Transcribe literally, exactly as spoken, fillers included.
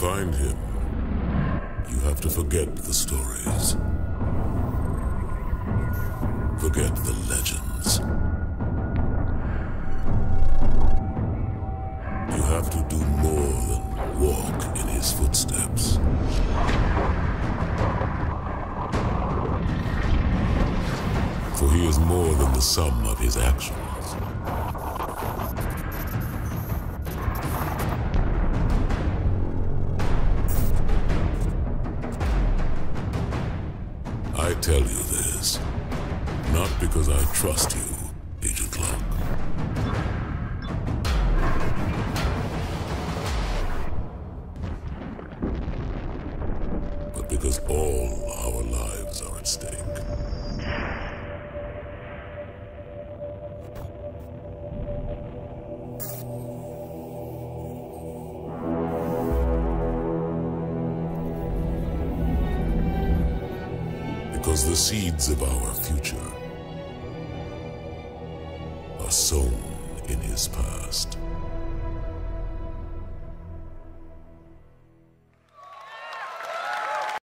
find him, you have to forget the stories. Forget the legends. You have to do more than walk in his footsteps. For he is more than the sum of his actions. I tell you this, not because I trust you, Agent Locke. But because all our lives are at stake. Because the seeds of our future are sown in his past.